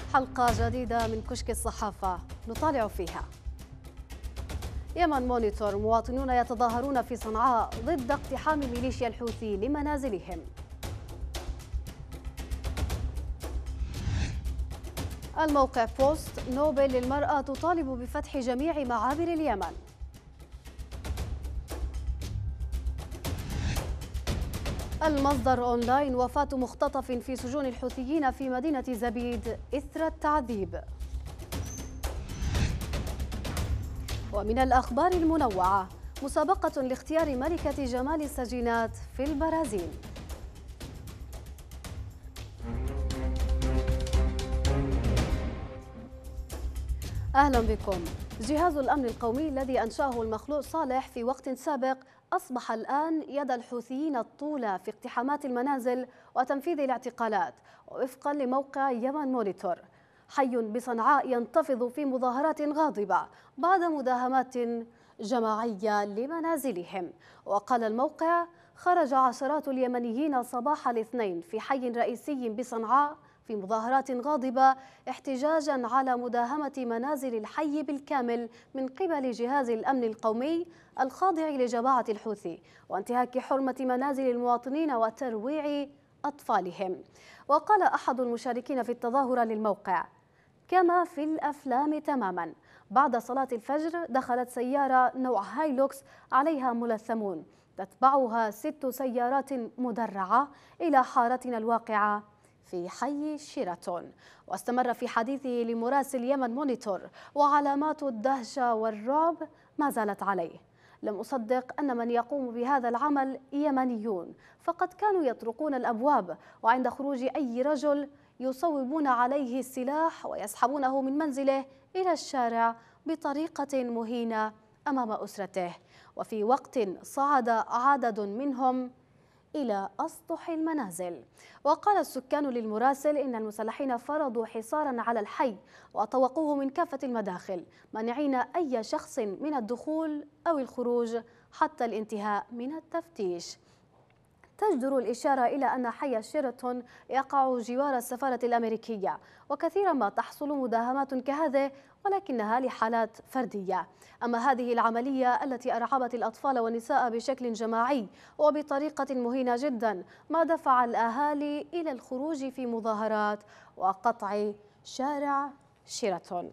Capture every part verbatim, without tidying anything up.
حلقة جديدة من كشك الصحافة نطالع فيها. يمن مونيتور: مواطنون يتظاهرون في صنعاء ضد اقتحام ميليشيا الحوثي لمنازلهم. الموقع بوست: نوبل للمرأة تطالب بفتح جميع معابر اليمن. المصدر أونلاين: وفاة مختطف في سجون الحوثيين في مدينة زبيد إثر التعذيب. ومن الأخبار المنوعة: مسابقة لاختيار ملكة جمال السجينات في البرازيل. أهلا بكم. جهاز الأمن القومي الذي أنشأه المخلوع صالح في وقت سابق أصبح الآن يد الحوثيين الطولى في اقتحامات المنازل وتنفيذ الاعتقالات. ووفقا لموقع يمن مونيتور، حي بصنعاء ينتفض في مظاهرات غاضبة بعد مداهمات جماعية لمنازلهم. وقال الموقع: خرج عشرات اليمنيين صباح الاثنين في حي رئيسي بصنعاء في مظاهرات غاضبة احتجاجا على مداهمة منازل الحي بالكامل من قبل جهاز الأمن القومي الخاضع لجماعة الحوثي، وانتهاك حرمة منازل المواطنين وترويع أطفالهم. وقال أحد المشاركين في التظاهرة للموقع: كما في الأفلام تماما، بعد صلاة الفجر دخلت سيارة نوع هايلوكس عليها ملثمون تتبعها ست سيارات مدرعة إلى حارتنا الواقعة في حي شيراتون. واستمر في حديثه لمراسل يمن مونيتور: وعلامات الدهشة والرعب ما زالت عليه. لم أصدق أن من يقوم بهذا العمل يمنيون، فقد كانوا يطرقون الأبواب وعند خروج أي رجل يصوبون عليه السلاح ويسحبونه من منزله إلى الشارع بطريقة مهينة أمام أسرته. وفي وقت صعد عدد منهم إلى أسطح المنازل. وقال السكان للمراسل إن المسلحين فرضوا حصارا على الحي وطوقوه من كافة المداخل، مانعين أي شخص من الدخول أو الخروج حتى الانتهاء من التفتيش. تجدر الإشارة إلى أن حي شيراتون يقع جوار السفارة الأمريكية، وكثيرا ما تحصل مداهمات كهذه ولكنها لحالات فردية. أما هذه العملية التي أرعبت الأطفال والنساء بشكل جماعي وبطريقة مهينة جدا ما دفع الأهالي إلى الخروج في مظاهرات وقطع شارع شيراتون.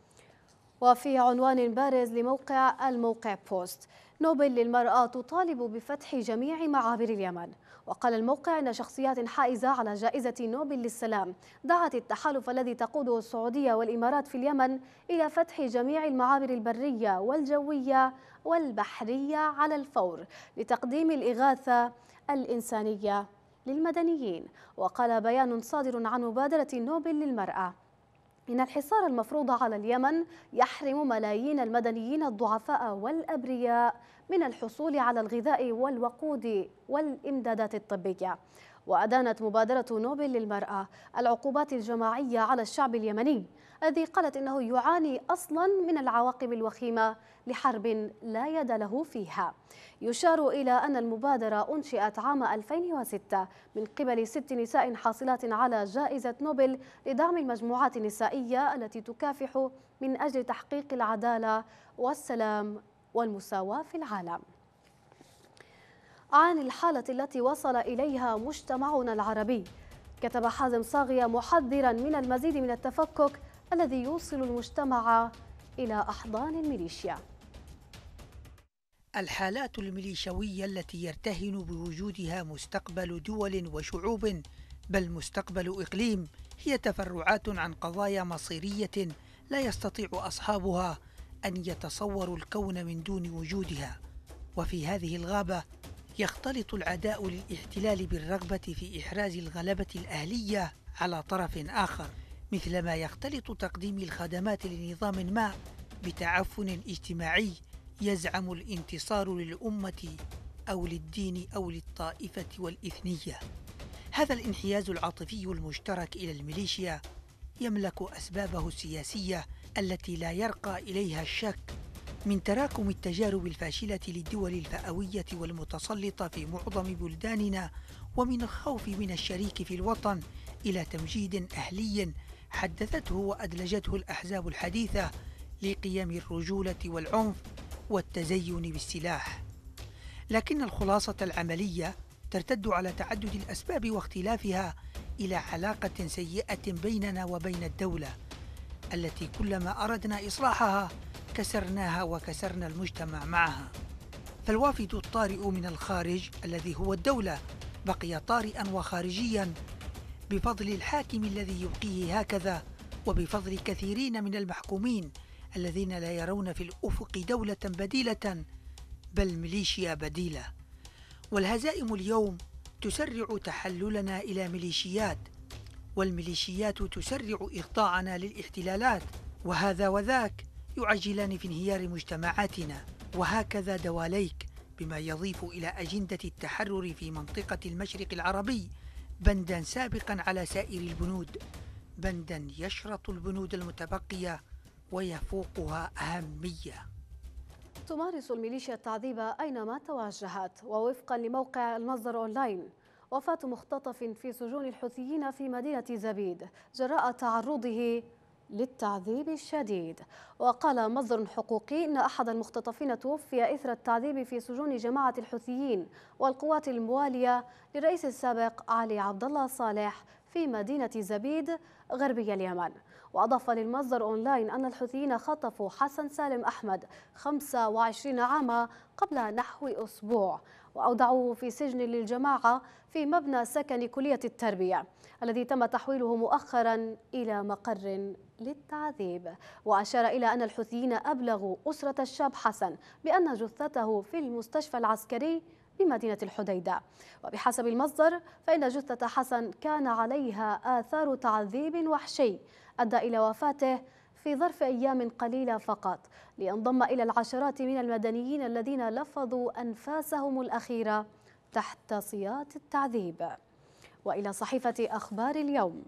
وفي عنوان بارز لموقع الموقع بوست: نوبل للمرأة تطالب بفتح جميع معابر اليمن. وقال الموقع إن شخصيات حائزة على جائزة نوبل للسلام دعت التحالف الذي تقوده السعودية والإمارات في اليمن إلى فتح جميع المعابر البرية والجوية والبحرية على الفور لتقديم الإغاثة الإنسانية للمدنيين. وقال بيان صادر عن مبادرة نوبل للمرأة إن الحصار المفروض على اليمن يحرم ملايين المدنيين الضعفاء والأبرياء من الحصول على الغذاء والوقود والإمدادات الطبية. وأدانت مبادرة نوبل للمرأة العقوبات الجماعية على الشعب اليمني الذي قالت إنه يعاني أصلا من العواقب الوخيمة لحرب لا يد له فيها. يشار إلى أن المبادرة أنشئت عام ألفين وستة من قبل ست نساء حاصلات على جائزة نوبل لدعم المجموعات النسائية التي تكافح من أجل تحقيق العدالة والسلام والمساواة في العالم. عن الحالة التي وصل إليها مجتمعنا العربي، كتب حازم صاغية محذرا من المزيد من التفكك الذي يوصل المجتمع إلى أحضان الميليشيا. الحالات الميليشوية التي يرتهن بوجودها مستقبل دول وشعوب، بل مستقبل إقليم، هي تفرعات عن قضايا مصيرية لا يستطيع أصحابها أن يتصوروا الكون من دون وجودها. وفي هذه الغابة يختلط العداء للاحتلال بالرغبة في إحراز الغلبة الأهلية على طرف آخر، مثلما يختلط تقديم الخدمات لنظام ما بتعفن اجتماعي يزعم الانتصار للأمة أو للدين أو للطائفة والإثنية. هذا الانحياز العاطفي المشترك إلى الميليشيا يملك أسبابه السياسية التي لا يرقى إليها الشك، من تراكم التجارب الفاشلة للدول الفئوية والمتسلطة في معظم بلداننا، ومن الخوف من الشريك في الوطن، إلى تمجيد أهلي حدثته وأدلجته الأحزاب الحديثة لقيم الرجولة والعنف والتزين بالسلاح. لكن الخلاصة العملية ترتد على تعدد الأسباب واختلافها إلى علاقة سيئة بيننا وبين الدولة التي كلما أردنا إصلاحها كسرناها وكسرنا المجتمع معها. فالوافد الطارئ من الخارج الذي هو الدولة بقي طارئا وخارجيا بفضل الحاكم الذي يبقيه هكذا، وبفضل كثيرين من المحكومين الذين لا يرون في الأفق دولة بديلة بل ميليشيا بديلة. والهزائم اليوم تسرع تحللنا إلى ميليشيات، والميليشيات تسرع إخضاعنا للاحتلالات، وهذا وذاك يعجلان في انهيار مجتمعاتنا. وهكذا دواليك بما يضيف إلى أجندة التحرر في منطقة المشرق العربي بندا سابقا على سائر البنود، بندا يشرط البنود المتبقية ويفوقها أهمية. تمارس الميليشيا التعذيب أينما توجهت. ووفقا لموقع المصدر أونلاين، وفاة مختطف في سجون الحوثيين في مدينة زبيد جراء تعرضه للتعذيب الشديد. وقال مصدر حقوقي إن أحد المختطفين توفي إثر التعذيب في سجون جماعة الحوثيين والقوات الموالية للرئيس السابق علي عبد الله صالح في مدينة زبيد غربي اليمن. وأضاف للمصدر أونلاين أن الحوثيين خطفوا حسن سالم أحمد خمسة وعشرين عاما قبل نحو أسبوع، وأودعوه في سجن للجماعة في مبنى سكن كلية التربية الذي تم تحويله مؤخرا إلى مقر للتعذيب. وأشار إلى أن الحوثيين أبلغوا أسرة الشاب حسن بأن جثته في المستشفى العسكري بمدينة الحديدة. وبحسب المصدر فإن جثة حسن كان عليها آثار تعذيب وحشي أدى إلى وفاته في ظرف أيام قليلة فقط، لينضم إلى العشرات من المدنيين الذين لفظوا أنفاسهم الأخيرة تحت سياط التعذيب. وإلى صحيفة أخبار اليوم،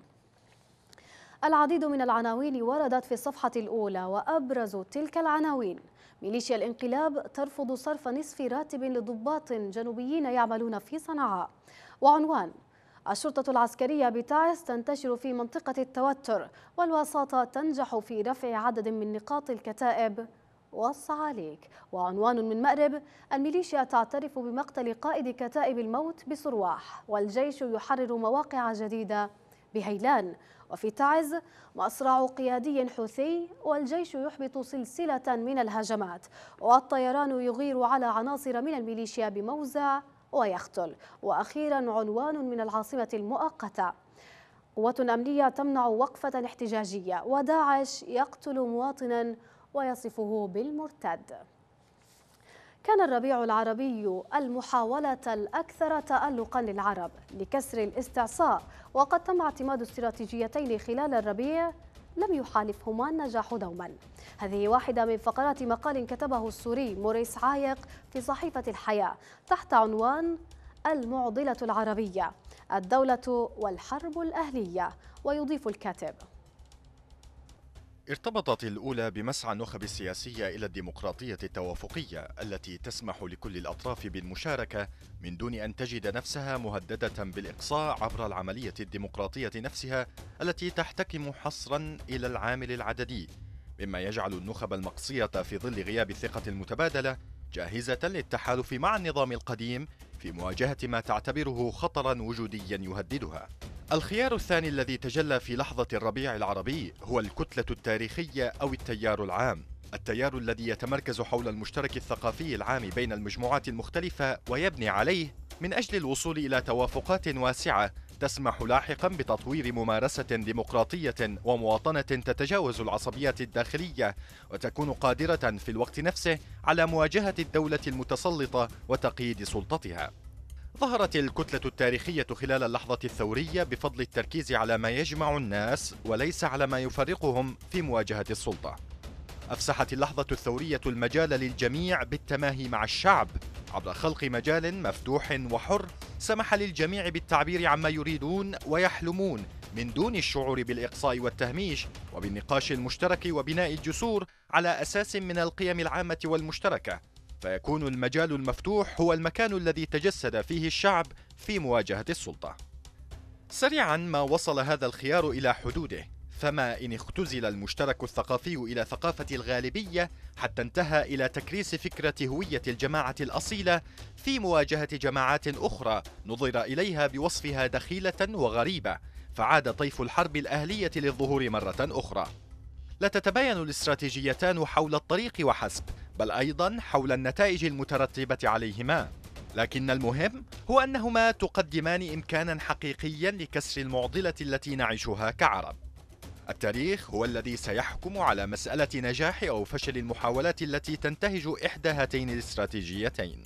العديد من العناوين وردت في الصفحة الأولى، وأبرز تلك العناوين: ميليشيا الانقلاب ترفض صرف نصف راتب لضباط جنوبيين يعملون في صنعاء. وعنوان: الشرطة العسكرية بتعز تنتشر في منطقة التوتر، والوساطة تنجح في رفع عدد من نقاط الكتائب والصعاليك. وعنوان من مأرب: الميليشيا تعترف بمقتل قائد كتائب الموت بصرواح، والجيش يحرر مواقع جديدة بهيلان. وفي تعز: مصرع قيادي حوثي، والجيش يحبط سلسلة من الهجمات، والطيران يغير على عناصر من الميليشيا بموزع ويقتل. وأخيرا عنوان من العاصمة المؤقتة: قوة أمنية تمنع وقفة احتجاجية، وداعش يقتل مواطنا ويصفه بالمرتد. كان الربيع العربي المحاولة الأكثر تألقا للعرب لكسر الاستعصاء، وقد تم اعتماد استراتيجيتين خلال الربيع لم يحالفهما النجاح دوما. هذه واحدة من فقرات مقال كتبه السوري موريس عايق في صحيفة الحياة تحت عنوان المعضلة العربية، الدولة والحرب الأهلية. ويضيف الكاتب: ارتبطت الأولى بمسعى النخب السياسية إلى الديمقراطية التوافقية التي تسمح لكل الأطراف بالمشاركة من دون أن تجد نفسها مهددة بالإقصاء عبر العملية الديمقراطية نفسها التي تحتكم حصرا إلى العامل العددي، مما يجعل النخب المقصية في ظل غياب الثقة المتبادلة جاهزة للتحالف مع النظام القديم في مواجهة ما تعتبره خطرا وجوديا يهددها. الخيار الثاني الذي تجلى في لحظة الربيع العربي هو الكتلة التاريخية أو التيار العام، التيار الذي يتمركز حول المشترك الثقافي العام بين المجموعات المختلفة ويبني عليه من أجل الوصول إلى توافقات واسعة تسمح لاحقا بتطوير ممارسة ديمقراطية ومواطنة تتجاوز العصبيات الداخلية، وتكون قادرة في الوقت نفسه على مواجهة الدولة المتسلطة وتقييد سلطتها. ظهرت الكتلة التاريخية خلال اللحظة الثورية بفضل التركيز على ما يجمع الناس وليس على ما يفرقهم في مواجهة السلطة. أفسحت اللحظة الثورية المجال للجميع بالتماهي مع الشعب عبر خلق مجال مفتوح وحر سمح للجميع بالتعبير عما يريدون ويحلمون من دون الشعور بالإقصاء والتهميش، وبالنقاش المشترك وبناء الجسور على أساس من القيم العامة والمشتركة، فيكون المجال المفتوح هو المكان الذي تجسد فيه الشعب في مواجهة السلطة. سريعا ما وصل هذا الخيار إلى حدوده، فما إن اختزل المشترك الثقافي إلى ثقافة الغالبية حتى انتهى إلى تكريس فكرة هوية الجماعة الأصيلة في مواجهة جماعات أخرى نظر إليها بوصفها دخيلة وغريبة، فعاد طيف الحرب الأهلية للظهور مرة أخرى. لا تتباين الاستراتيجيتان حول الطريق وحسب، بل أيضا حول النتائج المترتبة عليهما، لكن المهم هو أنهما تقدمان إمكانا حقيقيا لكسر المعضلة التي نعيشها كعرب. التاريخ هو الذي سيحكم على مسألة نجاح أو فشل المحاولات التي تنتهج إحدى هاتين الاستراتيجيتين.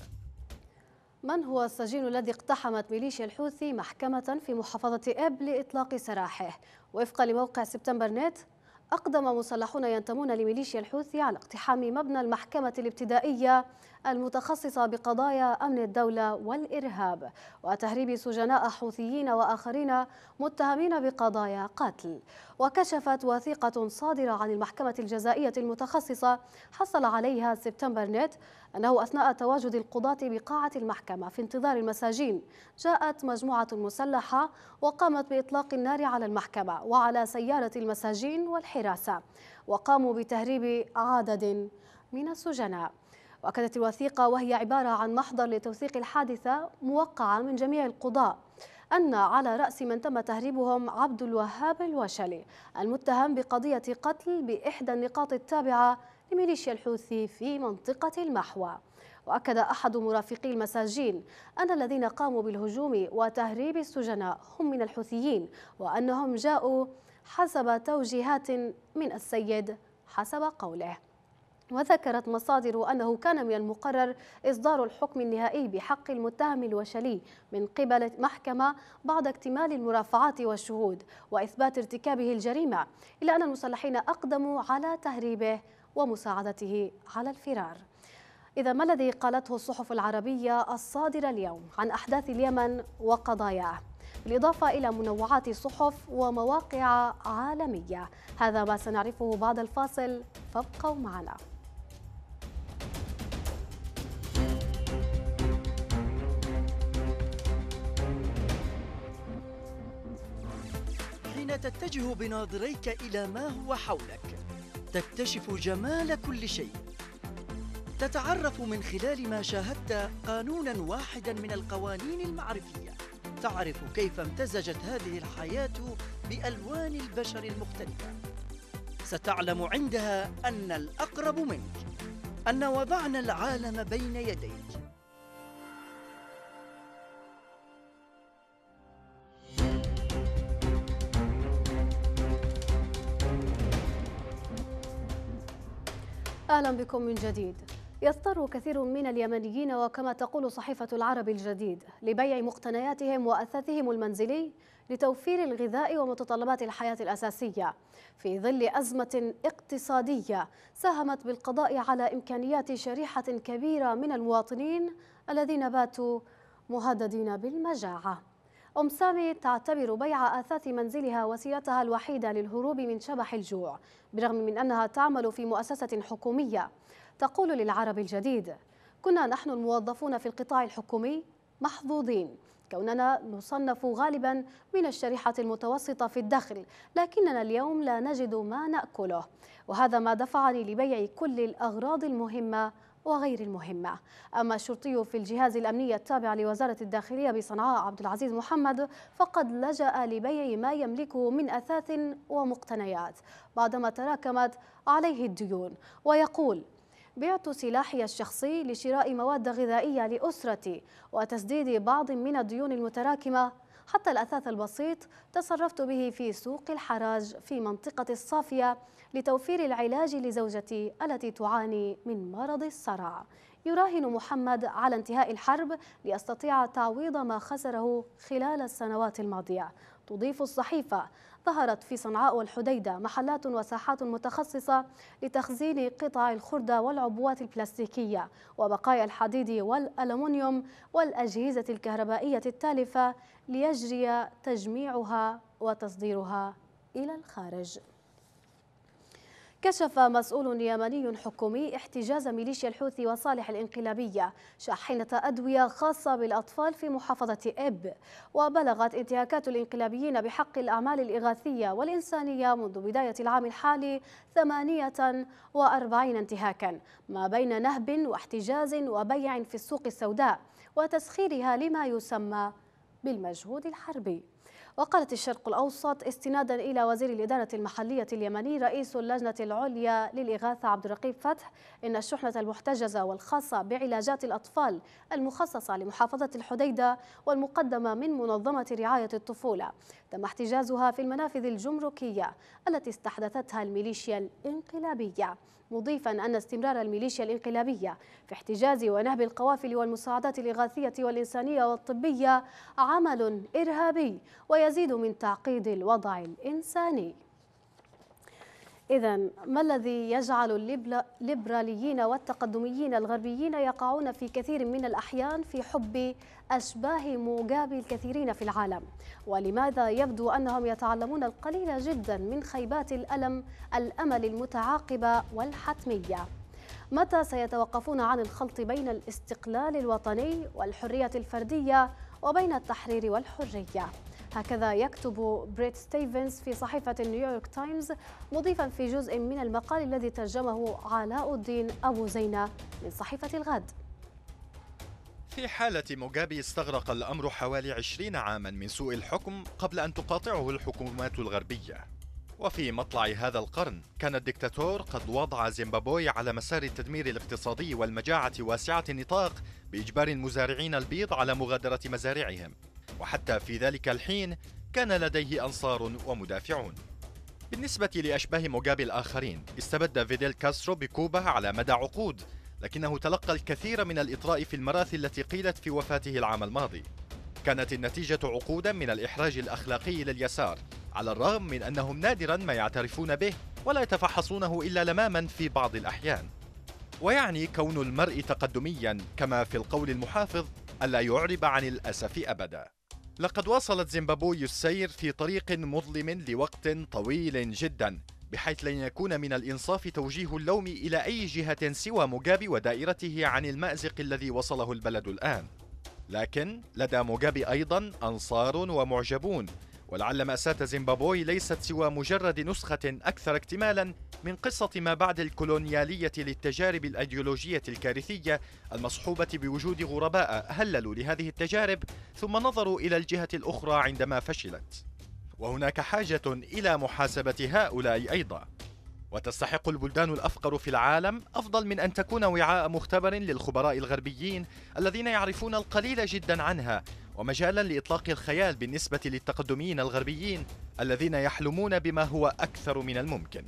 من هو السجين الذي اقتحمت ميليشيا الحوثي محكمة في محافظة إب لإطلاق سراحه؟ وفقا لموقع سبتمبر نت، أقدم مسلحون ينتمون لميليشيا الحوثي على اقتحام مبنى المحكمة الابتدائية المتخصصة بقضايا أمن الدولة والإرهاب وتهريب سجناء حوثيين وآخرين متهمين بقضايا قتل. وكشفت وثيقة صادرة عن المحكمة الجزائية المتخصصة حصل عليها سبتمبر نت أنه أثناء تواجد القضاة بقاعة المحكمة في انتظار المساجين جاءت مجموعة مسلحة وقامت بإطلاق النار على المحكمة وعلى سيارة المساجين والحراسة، وقاموا بتهريب عدد من السجناء. وأكدت الوثيقة وهي عبارة عن محضر لتوثيق الحادثة موقعة من جميع القضاة أن على رأس من تم تهريبهم عبد الوهاب الوشلي المتهم بقضية قتل بإحدى النقاط التابعة لميليشيا الحوثي في منطقة المحوى. وأكد أحد مرافقي المساجين أن الذين قاموا بالهجوم وتهريب السجناء هم من الحوثيين وأنهم جاءوا حسب توجيهات من السيد حسب قوله. وذكرت مصادر أنه كان من المقرر إصدار الحكم النهائي بحق المتهم الوشلي من قبل محكمة بعد اكتمال المرافعات والشهود وإثبات ارتكابه الجريمة، إلا أن المسلحين أقدموا على تهريبه ومساعدته على الفرار. إذا ما الذي قالته الصحف العربية الصادرة اليوم عن أحداث اليمن وقضاياه، بالإضافة إلى منوعات صحف ومواقع عالمية؟ هذا ما سنعرفه بعد الفاصل، فابقوا معنا. حين تتجه بناظريك إلى ما هو حولك تكتشف جمال كل شيء، تتعرف من خلال ما شاهدت قانونا واحدا من القوانين المعرفية، تعرف كيف امتزجت هذه الحياة بألوان البشر المختلفة. ستعلم عندها أن الأقرب منك، أن وضعنا العالم بين يديك. أهلا بكم من جديد. يضطر كثير من اليمنيين وكما تقول صحيفة العرب الجديد لبيع مقتنياتهم وأثاثهم المنزلي لتوفير الغذاء ومتطلبات الحياة الأساسية في ظل أزمة اقتصادية ساهمت بالقضاء على إمكانيات شريحة كبيرة من المواطنين الذين باتوا مهددين بالمجاعة. أم سامي تعتبر بيع آثاث منزلها وسيلتها الوحيدة للهروب من شبح الجوع، برغم من أنها تعمل في مؤسسة حكومية. تقول للعرب الجديد: كنا نحن الموظفون في القطاع الحكومي محظوظين كوننا نصنف غالبا من الشريحة المتوسطة في الدخل، لكننا اليوم لا نجد ما نأكله، وهذا ما دفعني لبيع كل الأغراض المهمة وغير المهمة. أما الشرطي في الجهاز الأمني التابع لوزارة الداخلية بصنعاء عبد العزيز محمد فقد لجأ لبيع ما يملكه من أثاث ومقتنيات بعدما تراكمت عليه الديون، ويقول: بعت سلاحي الشخصي لشراء مواد غذائية لأسرتي وتسديد بعض من الديون المتراكمة، حتى الأثاث البسيط تصرفت به في سوق الحراج في منطقة الصافية لتوفير العلاج لزوجتي التي تعاني من مرض الصرع. يراهن محمد على انتهاء الحرب ليستطيع تعويض ما خسره خلال السنوات الماضية. تضيف الصحيفة: ظهرت في صنعاء والحديدة محلات وساحات متخصصة لتخزين قطع الخردة والعبوات البلاستيكية وبقايا الحديد والألمنيوم والأجهزة الكهربائية التالفة ليجري تجميعها وتصديرها إلى الخارج. كشف مسؤول يمني حكومي احتجاز ميليشيا الحوثي وصالح الانقلابية شاحنة أدوية خاصة بالأطفال في محافظة إب. وبلغت انتهاكات الانقلابيين بحق الأعمال الإغاثية والإنسانية منذ بداية العام الحالي ثمانية وأربعين انتهاكا، ما بين نهب واحتجاز وبيع في السوق السوداء وتسخيرها لما يسمى بالمجهود الحربي. وقالت الشرق الأوسط استنادا إلى وزير الإدارة المحلية اليمني رئيس اللجنة العليا للإغاثة عبد الرقيب فتح إن الشحنة المحتجزة والخاصة بعلاجات الأطفال المخصصة لمحافظة الحديدة والمقدمة من منظمة رعاية الطفولة تم احتجازها في المنافذ الجمركية التي استحدثتها الميليشيا الانقلابية، مضيفا أن استمرار الميليشيا الانقلابية في احتجاز ونهب القوافل والمساعدات الإغاثية والإنسانية والطبية عمل إرهابي ويزيد من تعقيد الوضع الإنساني. إذن ما الذي يجعل الليبراليين والتقدميين الغربيين يقعون في كثير من الأحيان في حب أشباه موغابي الكثيرين في العالم؟ ولماذا يبدو أنهم يتعلمون القليل جدا من خيبات الألم الأمل المتعاقبة والحتمية؟ متى سيتوقفون عن الخلط بين الاستقلال الوطني والحرية الفردية وبين التحرير والحرية؟ هكذا يكتب بريت ستيفنز في صحيفة نيويورك تايمز، مضيفا في جزء من المقال الذي ترجمه علاء الدين أبو زينة من صحيفة الغد. في حالة موغابي استغرق الأمر حوالي عشرين عاما من سوء الحكم قبل أن تقاطعه الحكومات الغربية. وفي مطلع هذا القرن كان الدكتاتور قد وضع زيمبابوي على مسار التدمير الاقتصادي والمجاعة واسعة النطاق بإجبار المزارعين البيض على مغادرة مزارعهم، وحتى في ذلك الحين كان لديه أنصار ومدافعون. بالنسبة لأشباه موغابي الآخرين، استبد فيديل كاسترو بكوبا على مدى عقود، لكنه تلقى الكثير من الإطراء في المراثي التي قيلت في وفاته العام الماضي. كانت النتيجة عقودا من الإحراج الأخلاقي لليسار، على الرغم من أنهم نادرا ما يعترفون به ولا يتفحصونه إلا لماما في بعض الأحيان. ويعني كون المرء تقدميا كما في القول المحافظ ألا يعرب عن الأسف أبدا. لقد واصلت زيمبابوي السير في طريق مظلم لوقت طويل جدا، بحيث لن يكون من الإنصاف توجيه اللوم إلى أي جهة سوى موغابي ودائرته عن المأزق الذي وصله البلد الآن. لكن لدى موغابي أيضا أنصار ومعجبون، ولعل مأساة زيمبابوي ليست سوى مجرد نسخة أكثر اكتمالا من قصة ما بعد الكولونيالية للتجارب الأيديولوجية الكارثية المصحوبة بوجود غرباء هللوا لهذه التجارب ثم نظروا إلى الجهة الأخرى عندما فشلت. وهناك حاجة إلى محاسبة هؤلاء أيضا. وتستحق البلدان الأفقر في العالم أفضل من أن تكون وعاء مختبر للخبراء الغربيين الذين يعرفون القليل جدا عنها، ومجالا لإطلاق الخيال بالنسبة للتقدميين الغربيين الذين يحلمون بما هو أكثر من الممكن.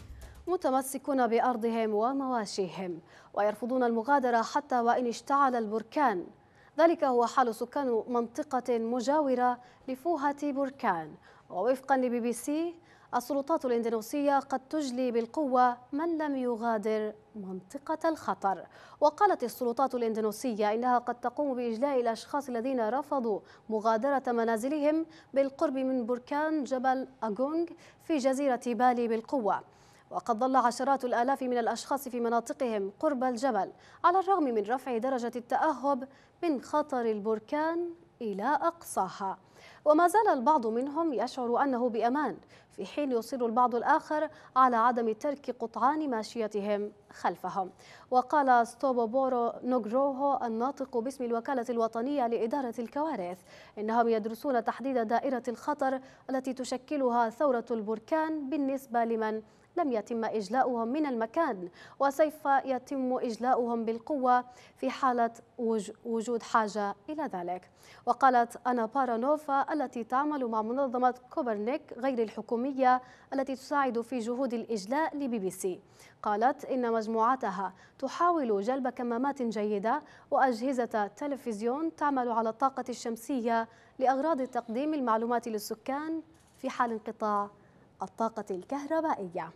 متمسكون بأرضهم ومواشيهم ويرفضون المغادرة حتى وإن اشتعل البركان. ذلك هو حال سكان منطقة مجاورة لفوهة بركان. ووفقا لبي بي سي، السلطات الإندونيسية قد تجلي بالقوة من لم يغادر منطقة الخطر. وقالت السلطات الإندونيسية إنها قد تقوم بإجلاء الأشخاص الذين رفضوا مغادرة منازلهم بالقرب من بركان جبل أغونغ في جزيرة بالي بالقوة. وقد ظل عشرات الآلاف من الأشخاص في مناطقهم قرب الجبل على الرغم من رفع درجة التأهب من خطر البركان إلى أقصاها. وما زال البعض منهم يشعر أنه بأمان، في حين يصر البعض الآخر على عدم ترك قطعان ماشيتهم خلفهم. وقال ستوبوبورو نوغروهو الناطق باسم الوكالة الوطنية لإدارة الكوارث إنهم يدرسون تحديد دائرة الخطر التي تشكلها ثورة البركان بالنسبة لمن لم يتم إجلاؤهم من المكان، وسوف يتم إجلاؤهم بالقوة في حالة وجود حاجة إلى ذلك. وقالت أنا بارانوفا التي تعمل مع منظمة كوبرنيك غير الحكومية التي تساعد في جهود الإجلاء لبي بي سي، قالت إن مجموعتها تحاول جلب كمامات جيدة وأجهزة تلفزيون تعمل على الطاقة الشمسية لأغراض تقديم المعلومات للسكان في حال انقطاع الطاقة الكهربائية.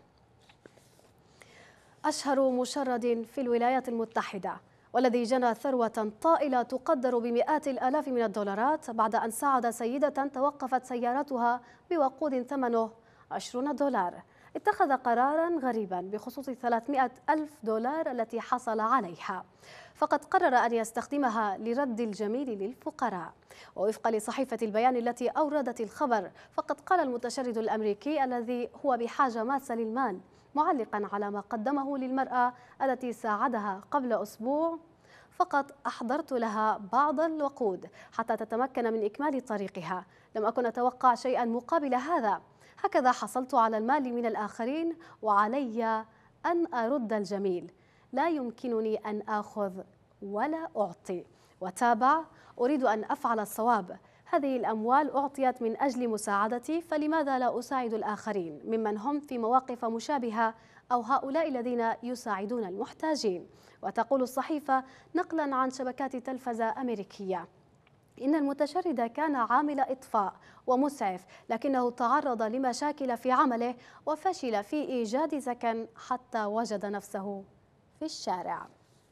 أشهر مشرد في الولايات المتحدة والذي جنى ثروة طائلة تقدر بمئات الآلاف من الدولارات بعد أن ساعد سيدة توقفت سيارتها بوقود ثمنه عشرين دولار، اتخذ قراراً غريباً بخصوص ثلاثمائة ألف دولار التي حصل عليها، فقد قرر أن يستخدمها لرد الجميل للفقراء. ووفقا لصحيفة البيان التي أوردت الخبر، فقد قال المتشرد الأمريكي الذي هو بحاجة ماسة للمال معلقاً على ما قدمه للمرأة التي ساعدها قبل أسبوع: فقط أحضرت لها بعض الوقود حتى تتمكن من إكمال طريقها، لم أكن أتوقع شيئا مقابل هذا، هكذا حصلت على المال من الآخرين وعلي أن أرد الجميل، لا يمكنني أن آخذ ولا أعطي. وتابع: أريد أن أفعل الصواب، هذه الأموال أعطيت من أجل مساعدتي، فلماذا لا أساعد الآخرين ممن هم في مواقف مشابهة أو هؤلاء الذين يساعدون المحتاجين. وتقول الصحيفة نقلا عن شبكات تلفزة أمريكية: إن المتشرد كان عامل إطفاء ومسعف، لكنه تعرض لمشاكل في عمله وفشل في إيجاد سكن حتى وجد نفسه في الشارع.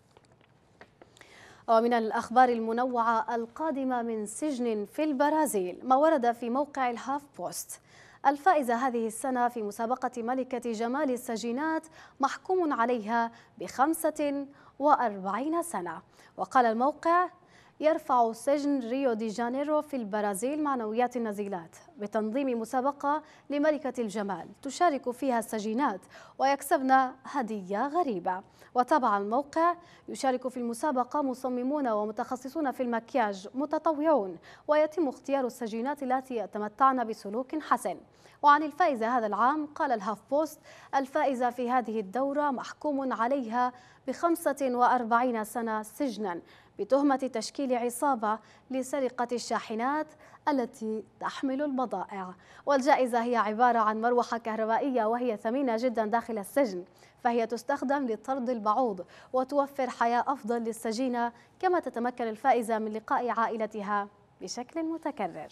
ومن الأخبار المنوعة القادمة من سجن في البرازيل ما ورد في موقع الهاف بوست: الفائزة هذه السنة في مسابقة ملكة جمال السجينات محكوم عليها بخمسة وأربعين سنة. وقال الموقع: يرفع سجن ريو دي جانيرو في البرازيل معنويات النزيلات بتنظيم مسابقة لملكة الجمال تشارك فيها السجينات ويكسبن هدية غريبة. وتابع الموقع: يشارك في المسابقة مصممون ومتخصصون في المكياج متطوعون، ويتم اختيار السجينات التي يتمتعن بسلوك حسن. وعن الفائزة هذا العام قال الهاف بوست: الفائزة في هذه الدورة محكوم عليها بخمسة وأربعين سنة سجنا بتهمة تشكيل عصابة لسرقة الشاحنات التي تحمل البضائع. والجائزة هي عبارة عن مروحة كهربائية وهي ثمينة جدا داخل السجن، فهي تستخدم لطرد البعوض وتوفر حياة أفضل للسجينة، كما تتمكن الفائزة من لقاء عائلتها بشكل متكرر.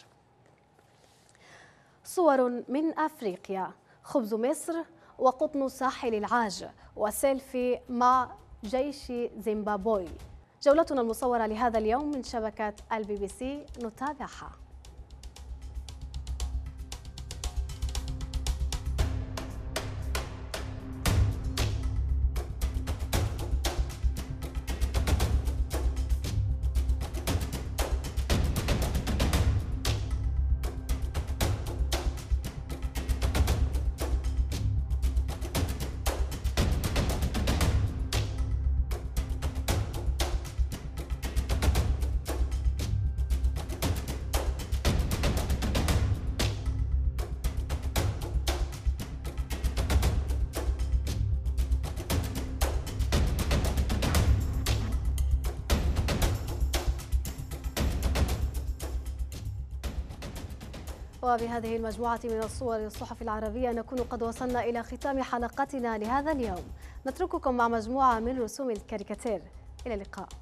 صور من أفريقيا: خبز مصر وقطن ساحل العاج وسيلفي مع جيش زيمبابوي. جولتنا المصورة لهذا اليوم من شبكة البي بي سي، نتابعها. وبهذه المجموعة من الصور للصحف العربية نكون قد وصلنا إلى ختام حلقتنا لهذا اليوم. نترككم مع مجموعة من رسوم الكاريكاتير. إلى اللقاء.